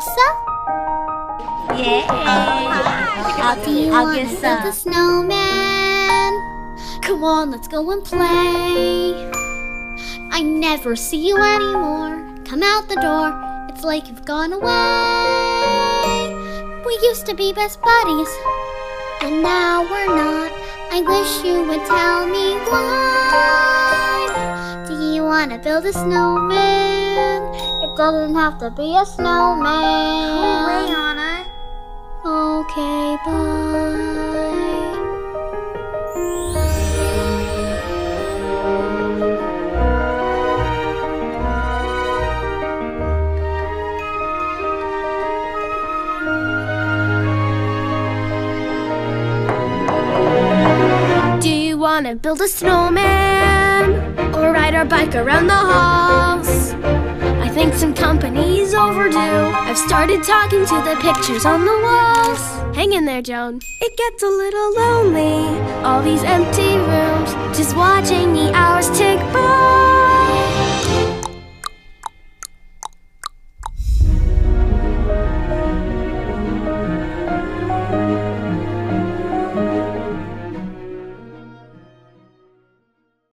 Elsa? Yeah. Do you want to build a snowman? Come on, let's go and play. I never see you anymore. Come out the door, it's like you've gone away. We used to be best buddies, and now we're not. I wish you would tell me why. Do you want to build a snowman? It doesn't have to be a snowman. Go away, Anna. Okay, bye. Do you want to build a snowman or ride our bike around the halls? I think some company's overdue. I've started talking to the pictures on the walls. Hang in there, Joan. It gets a little lonely, all these empty rooms, just watching the hours tick by.